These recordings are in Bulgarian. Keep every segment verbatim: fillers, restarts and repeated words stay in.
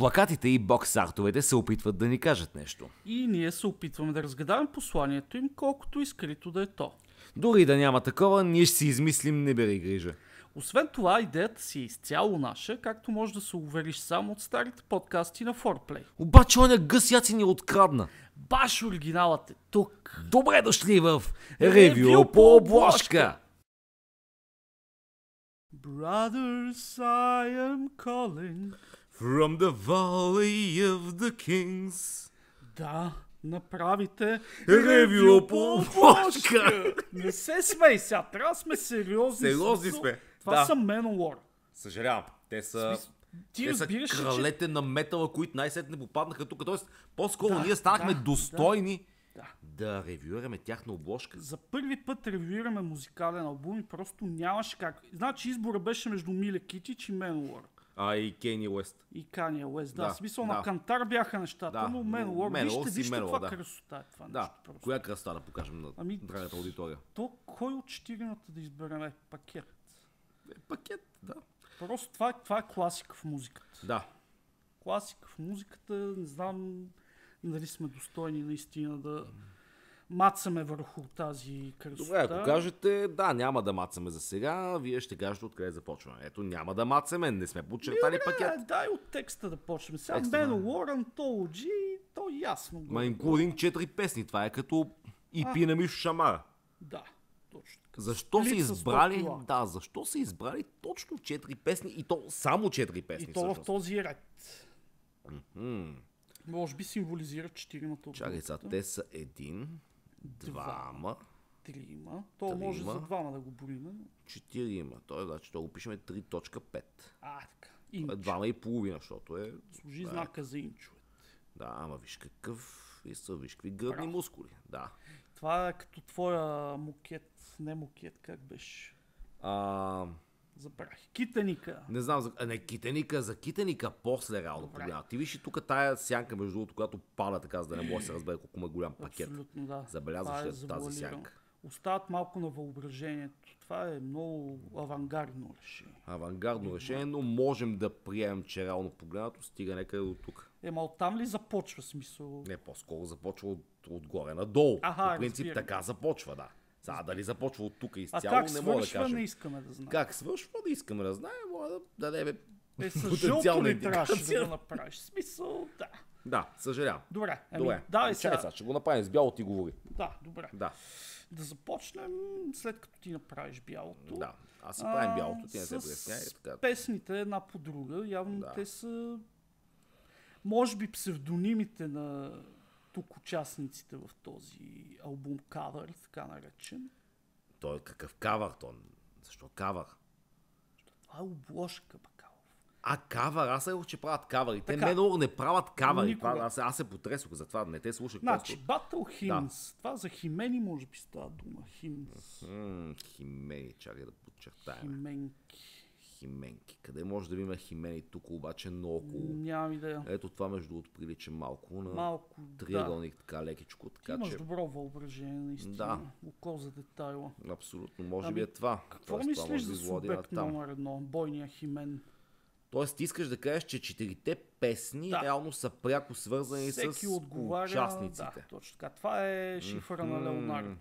Плакатите и бокс-артовете се опитват да ни кажат нещо. И ние се опитваме да разгадаваме посланието им, колкото искрито да е то. Дори да няма такова, ние ще си измислим, не бери грижа. Освен това, идеята си е изцяло наша, както може да се увериш само от старите подкасти на Foreplay. Обаче оня гъс яци ни открадна. Баш оригиналът е тук. Добре дошли в Ревю по обложка! Brothers, I am calling. From the Valley of the Kings. Да, направите Ревю по обложка! Не се смей сега, трябва да сме сериозни. Сериозни смисъл. сме. Това Да. са Manowar. Съжалявам, те са... Ти Те са разбираш ли, че... кралете на метала, които най-сетне попаднаха тук. Тоест, по-скоро Да, ние станахме да, достойни Да. да ревюираме тяхна обложка. За първи път ревюираме музикален албум и просто нямаше как. Значи избора беше между Миле Китич и Manowar. А и Кенни Уест. И Kanye West. Да, Да, в смисъл да. на кантар бяха нещата, Да, но но Manowar, Manowar вижте, си вижте Manowar, каква да. красота е това Да, нещо. Просто. коя красота да покажем на Ами- драгата аудитория? То кой от четиримата да изберем е пакет? Е, пакет, да. Просто това, е- това е класика в музиката. Да. Класика в музиката, не знам дали сме достойни наистина да мацаме върху тази красота. Добре, ако кажете, да, няма да мацаме за сега, вие ще кажете откъде започваме. Ето, няма да мацаме, не сме подчертали пакет. Е, дай от текста да почнем. Сега Текста, да. Manowar, Anthology, то ясно. го Ма е. инклюдинг четири песни, това е като И Пи на Мишо Шамара. Да, точно така. Защо са Сплит с избрали, Попила. да, защо са избрали точно четири песни и то само четири песни И то в всъщност? този ред. М, Може би символизира четиримата от Чакай сега, групата. те са един, двама, Трима. То може Трима. за двама да го борим. четирима. Той значи, то го пишеме три точка пет. А, така. Това е Инч. двама и половина, защото е... Служи да, знака за инчове. Да, ама виж какъв... И са, виж какви гръдни Браво. мускули. Да. Това е като твоя мукет. Не мукет, как беше? А, Забравих. Китаника. не знам, за... а, не, китеника, за китеника после реално Добре. погледна. Ти виж и тук тая сянка, между другото, която пада така, за да не може да се разбере колко му е голям пакет. Абсолютно, да. Забелязваш Това е ли тази завуалирано. сянка? Остават малко на въображението. Това е много авангардно решение. Авангардно решение, но можем да приемем, че реално погледнато стига някъде до тук. Ема оттам ли започва смисъл? Не, по-скоро започва от, отгоре надолу. Аха, По принцип разбирам. така започва, да. Сега дали започва от тук А изцяло, как не мога да свършва, кажем. не искаме да знаем. Как свършва, да искаме да знаем, може да дадем Е, с потенциална жълто ли трябваше индикация. да го направиш? Смисъл, да. Да, съжалявам. Добре, ами, Добре, давай чакай сега. сега, ще го направим с бяло, ти говори. Да, добре. Да, Да започнем след като ти направиш бялото. да. Аз си правим А, бялото, ти не се с пресняй. Така. песните една по друга. Явно Да. те са може би псевдонимите на тук участниците в този албум кавър, така наречен. Той е какъв кавър, то? Защо кавър? Това е обложка, бакалов. А, кавър, аз се че правят кавъри. Те Така. Менор не правят кавъри. Никога. Това, аз, аз се потресох за това, не те слушах. Значи, просто. Battle Hymns. Това за химени може би става дума. Hymns. М, химени, чакай да подчертаем. Хименки. Хименки. Къде може да видим химени? Тук обаче много. Нямам идея. Ето това между другото прилича малко на Малко, триъгълник, така лекичко, Ти така имаш че добро въображение, наистина. Да. Око за детайла. абсолютно може Ами, би е това. Какво Тоест, това мислиш може за да изводи на субект там. номер едно? Бойния Химен. Тоест ти искаш да кажеш, че четирите песни Да. реално са пряко свързани Всеки с отговаря. участниците. Да, точно така. Това е шифъра на Мгм. Леонардо.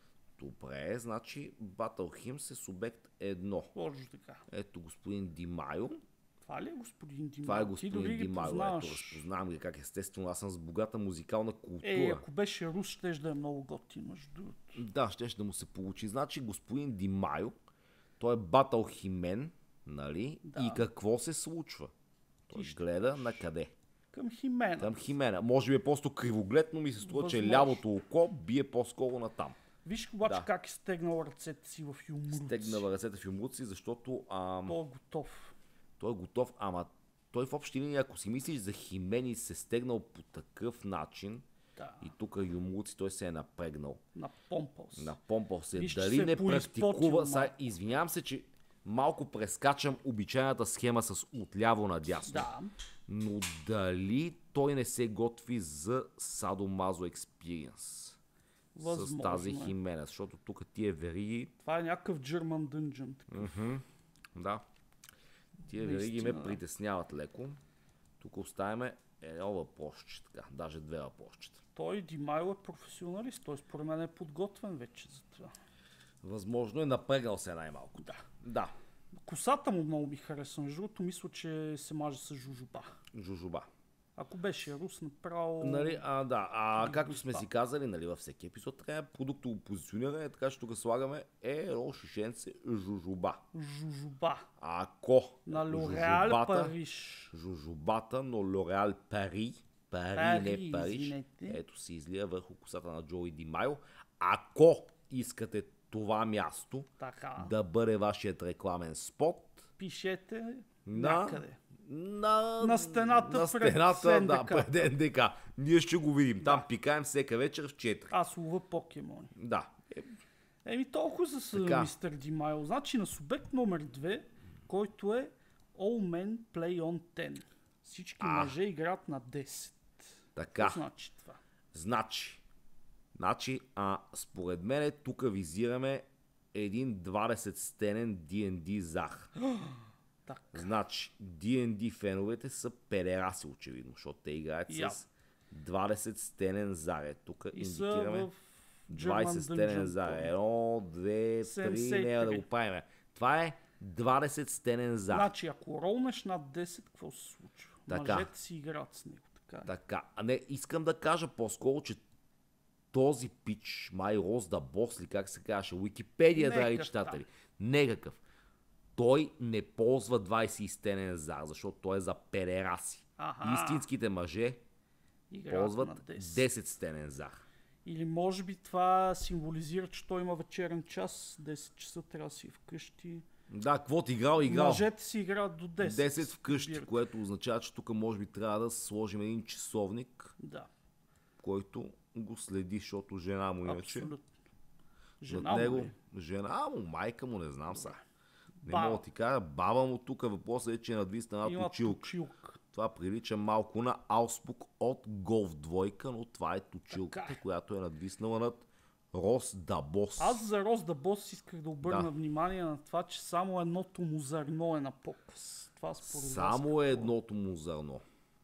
Добре, значи Battle Hymns е субект едно. Точно така. Ето господин Димайо. Това ли е господин Димайо? Това е Ти господин дори ги Димайо. Ето, познаваш. разпознавам ги как естествено. Аз съм с богата музикална култура. Е, ако беше рус, щеш да е много готин, между другото. Да, щеше да му се получи. Значи господин Димайо, той е батъл химен, нали? Да. И какво се случва? Той ще гледа на къде? Към Химена. Към Химена. Може би е просто кривоглед, но ми се струва, че Възможно. лявото око бие по-скоро на там. Виж обаче Да. как е стегнал ръцете си в юмруци. Стегнава ръцете в юмруци, защото ам, Той е готов. той е готов, ама той в общи линии, ако си мислиш за Химени, се стегнал по такъв начин Да. и тук юмруци той се е напрегнал. На помпал се. Напомпал се. Виж, че Дали се е не поизпотил практикува... Сега, малко. извинявам се, че малко прескачам обичайната схема с отляво надясно. Да. Но дали той не се готви за Садомазо Experience с Възможно тази е. Химена, защото тук тия вериги, Това е някакъв German Dungeon. да, тия вериги ме Наистина, да. притесняват леко. Тук оставяме едно въпросче, така, даже две въпросчета. Той Димайл е професионалист, той според мен е подготвен вече за това. Възможно е напрегнал се най-малко. Да. Да. Косата му много ми харесва, между другото мисля, че се маже с жужуба. Жужуба. Ако беше рус, направо... Нали, а, да, а Би както го сме спал. си казали, нали, във всеки епизод трябва продуктово позициониране, така че тук слагаме е едно шишенце жужуба. Жужуба. А ако На Лореал жужубата- Париж. Жужубата, но Лореал Пари, Пари, Пари, не Париж, извинете. ето се излия върху косата на Джои Ди Майл. Ако искате това място Така. да бъде вашият рекламен спот, Пишете на, някъде. на, На стената на пред стената, да, СНДК. пред НДК. Ние ще го видим. Там пикаем всека вечер в четири. Аз лова покемони. Да. Е, Еми толкова за Така. мистер Димайл. Значи на субект номер две, който е All Men Play on десет. Всички А. мъже играят на десет. така. Какво значи това? Значи, значи а, според мен тук визираме един двадесет стенен Ди енд Ди зах. Так. Значи, Ди енд Ди феновете са педераси очевидно, защото те играят Я. с двадесет стенен заре. Тук И са индикираме в двадесет German стенен Dungeon заре. Point. Едно, две, седемдесет и три, няма да три. го правим. Това е двадесет стенен зах. Значи ако ролнеш над десет, какво се случва? Така. Мъжете си играят с него. Така. Така, а не, искам да кажа по-скоро, че този пич, май Роз да Бос ли, как се казваше, Уикипедия, Некакъв, драги читатели, некакъв. Той не ползва двадесет стенен зар, защото той е за педераси. Аха. Истинските мъже Играят на ползват десет. десет стенен зар. Или може би това символизира, че той има вечерен час, десет часа трябва да си е вкъщи. Да, каквото играл, играл. Мъжете си играят до десет. десет вкъщи, Разбирате. което означава, че тук може би трябва да сложим един часовник, Да, който го следи, защото жена му иначе. абсолютно. Над Жена него, му е. жена му, майка му, не знам сега. Не Баба. мога да ти кажа, баба му тук въпросът е, че е надвиснала Има точилка. точилка. Това прилича малко на ауспук от Голф двойка, но това е точилката, Така е. която е надвиснала над Рос Дабос. Аз за Роз да Бос исках да обърна Да. внимание на това, че само едното му зърно е на показ. Това според вас Само какво е едното му зърно.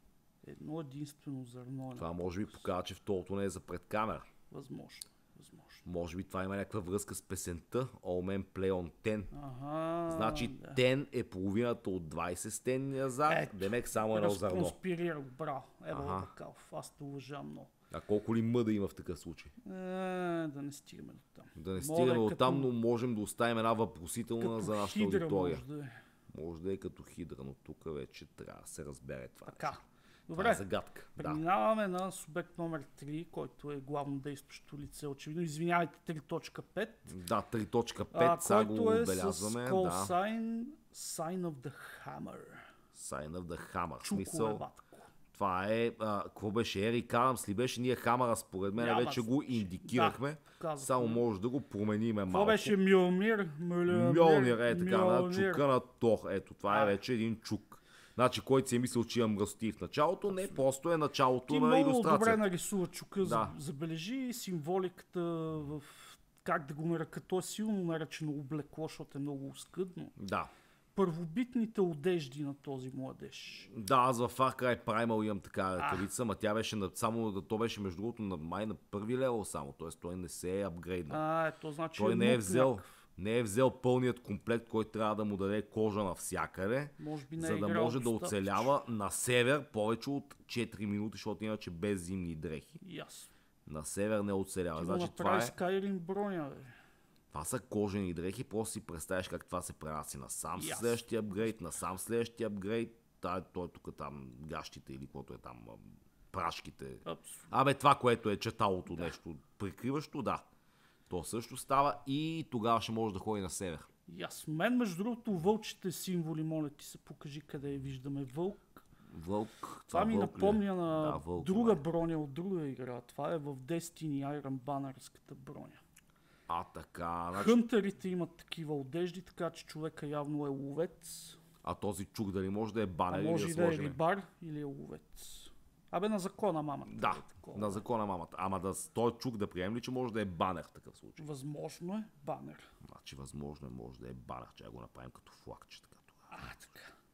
Едно единствено зърно е на Това може би показва, че второто не е за пред камера. Възможно. Възможно. Може би това има някаква връзка с песента All Men Play on десет. Ага. Значи да. десет е половината от двадесет стенния зар, Ето. демек само едно зърно. Разконспирирах, браво. Ево Ага. Бакалов. Аз те уважавам много. А колко ли мъда има в такъв случай? Е, да не стигаме до там. Да не Моля, стигаме от като- там, но можем да оставим една въпросителна Като за нашата хидра аудитория. може да е. Може да е като хидра, но тук вече трябва да се разбере това. Така. нещо. Това Добре. е загадка. Да. Преминаваме на субект номер три, който е главно действащо лице. Очевидно, извинявайте, три точка пет. Да, три точка а, пет, сега го който е отбелязваме. с call Да. sign Sign of the Hammer. Sign of the Hammer. В Чуко е смисъл, батко. това е, а, какво беше, Ерик Адамс ли беше? Ние Хамъра според мен Няма вече го значение. индикирахме. Да, казахме. Само може да го промениме Това малко. беше Мюлмир. Мюлмир, Мьолнир е така, на Мюлнир. чука на Тор. Ето, това е А. вече един чук. Значи, който си е мислил, че имам ръсти в началото, не, просто е началото Ти на много добре илюстрацията. нарисува чука. Да. Забележи символиката в как да го нарека. То е силно наречено облекло, защото е много оскъдно. Да. Първобитните одежди на този младеж. Да, аз в Far Cry Primal имам така ръкавица, ма тя беше на, само, то беше между другото на май на първи левел само, т.е. той не се е апгрейднал. А, ето, значи Той не е нук взел, някакъв. не е взел пълният комплект, който трябва да му даде кожа навсякъде, Може би не е за да играл може да достатъчно. оцелява на север повече от четири минути, защото иначе без зимни дрехи. Ясно. На север не оцелява. Ти Значи го това, направи е, Skyrim броня, бе. това са кожени дрехи, просто си представяш как това се прераси на сам Ясно. следващия апгрейд, на сам следващия апгрейд, той, той тук там гащите или каквото е там, а, прашките. Абсолютно. Абе, това, което е четалото да. нещо прикриващо, да. То също става и тогава ще може да ходи на север. Ясно. Мен, между другото, вълчите символи, моля ти се, покажи къде я виждаме. Вълк. Вълк. Това ми вълк ли е? напомня на Да, вълк, друга май. броня от друга игра. Това е в Destiny Iron Bannerската броня. А, така. Значи, Хънтерите имат такива одежди, така че човека явно е ловец. а този чук дали може да е А банер или може да и да е сложим? рибар или е ловец. Абе, на закона мамата. Да, е такова. на закона мамата. Ама да с този чук да прием ли, че може да е банер в такъв случай? Възможно е банер. Значи възможно е, може да е банер, че да го направим като флагче. Така, тогава. А, така.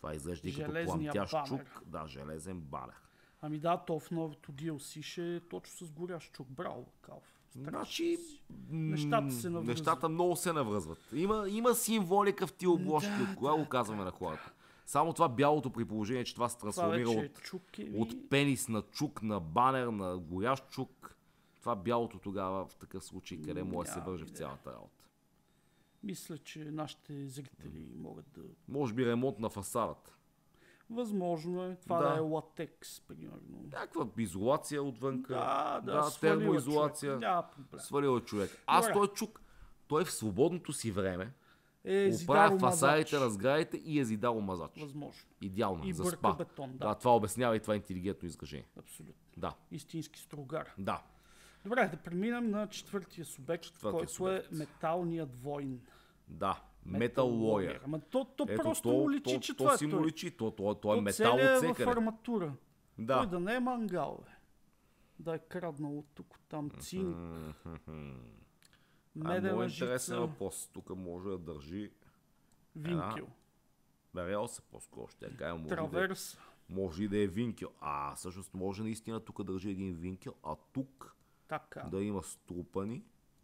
Това изглежда и като Железния пламтящ банер. чук. Да, железен банер. Ами да, то в новото ди ел си ще е точно с горящ чук. Браво, Калф. Значи, Нещата се навръзват. Нещата много се навръзват. Има, има символика в тия обложки, Да, от кога го казваме на хората. Само това бялото при положение, че това се Това трансформира вече е от, чук, е, от пенис на чук, на банер, на горящ чук. Това бялото тогава в такъв случай, къде може да се Няма върже в идея. цялата работа. Мисля, че нашите зрители могат да... Може би ремонт на фасадата. Възможно е това Да. да, е латекс, примерно. Някаква изолация отвънка. Да, да, да свалила термоизолация. човек, няма проблем. Свалил е човек. Аз Добре. той чук, той в свободното си време Е, оправя зидаро фасадите, мазач. разградите и е зидало мазач. Възможно. Идеално, И за бърка спа. бетон, да. Да, това обяснява и това интелигентно изражение. Абсолютно. Да, Истински строгар. да. Добре, да преминем на четвъртия субект, Четвъртия който субект. е металният войн. Да, Metal Warrior. Ама то, то Ето, просто то, му личи, то, че то това е си той. му личи, то, то, то е То метал целият от е в всекъде. арматура. Той Да. да не е мангал, бе. Да е краднал от тук, там цинк, А, медена много интересен жица, въпрос. Тук може да държи винкел, релса по-скоро. Ще кажа, може, да, е- траверс. може и да е винкел. А, всъщност може наистина тук да държи един винкел, а тук Така. да има струпани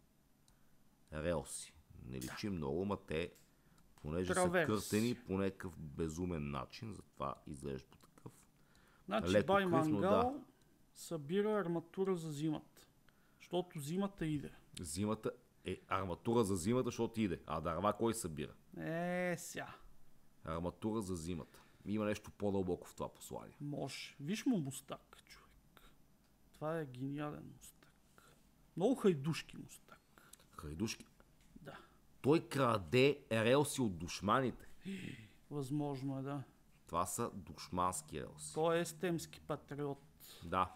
релси. Не личи много, ма те, понеже Траверс. са къртени по някакъв безумен начин, затова изглежда по такъв. Значи леко Бай крив, но Мангал да. събира арматура за зимата. Защото зимата иде. Зимата е арматура за зимата, защото иде. А дърва кой събира? Е, ся. Арматура за зимата. Има нещо по-дълбоко в това послание. Може. Виж му мустак, човек. Това е гениален мустак. Много хайдушки мустак. Хайдушки. Да. Той краде релси от душманите. Възможно е, да. Това са душмански релси. Той е естемски патриот. Да.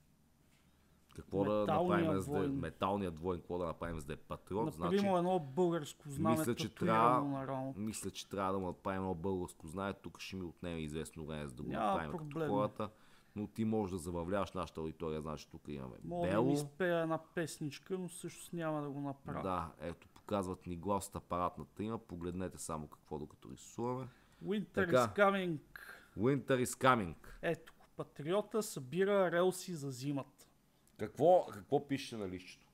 Какво да Металния направим за да е войн. металният войн, какво да направим за да е патриот? Направи Значи, му едно българско знаме, мисля, че татуирано трябва, на рамо. мисля, че трябва да му направим едно българско знае. Тук ще ми отнеме известно време, за да го Няма направим проблем. като хората. Но ти можеш да забавляваш нашата аудитория, значи тук имаме Мога да бело. ми изпея една песничка, но всъщност няма да го направя. Да, ето, показват ни глас от апаратната има. Погледнете само какво докато рисуваме. Winter Така. is coming. Winter is coming. Ето, патриота събира релси за зимата. Какво, какво пише на лището?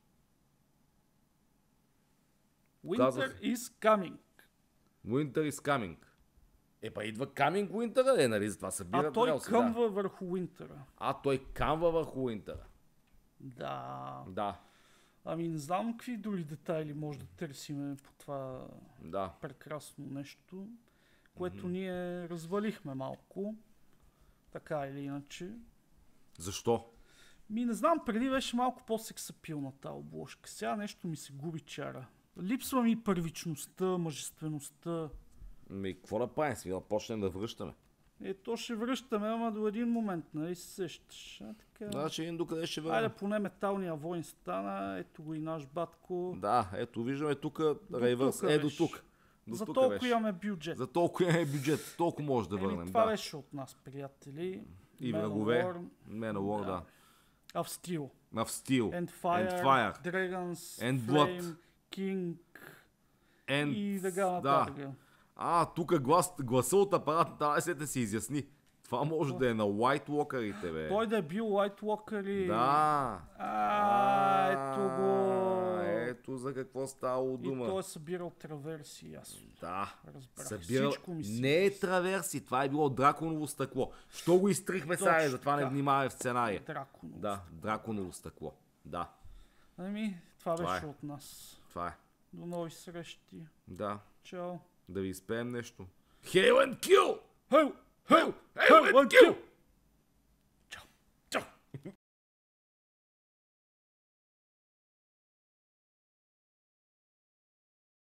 Winter Казах. is coming. Winter is coming. Е, па идва coming Winter, е, нали? Затова събират А той релси, къмва да. върху Уинтера. А той камва върху Winter. Да. Да, Ами не знам какви други детайли може да търсиме по това да. прекрасно нещо, което mm-hmm. ние развалихме малко. Така или иначе. Защо? Ми не знам, преди беше малко по-сексапилна тази обложка. Сега нещо ми се губи чара. Липсва ми първичността, мъжествеността. Ми, какво да правим? Сега да почнем да връщаме. Е, то ще връщаме, ама до един момент, нали се сещаш. А, така. Значи, един докъде ще Айде, върнем. поне металния войн стана. Ето го и наш батко. Да, ето, виждаме тук рейвърс. тука Е, до беше. тук. До За тук толкова беше. имаме бюджет. За толкова имаме бюджет. Толкова може да върнем. Еми, това Да. беше от нас, приятели. И Man of врагове. War, Manowar, да. of Steel. В Steel. And Fire, And Fire. Dragons, And Flame, Blood. King And... и така нататък. А, тук глас, гласа от апарата, да, се да се изясни. Това може да е на White Walker-ите, бе. Той да е бил White Walker и... Да. А, ето го. Ето за какво става И дума. той е събирал траверси, ясно. Да. Разбрах. Събирал... Всичко ми се... Не е траверси, това е било драконово стъкло. Що го изтрихме сега, Точно затова не така. внимаваме в сценария. Драконово. Да, драконово стъкло. Да, Ами, това Това беше е. от нас. това е. До нови срещи. Да, Чао. да ви изпеем нещо. Hail and kill! Хей! Hail! Hail and kill!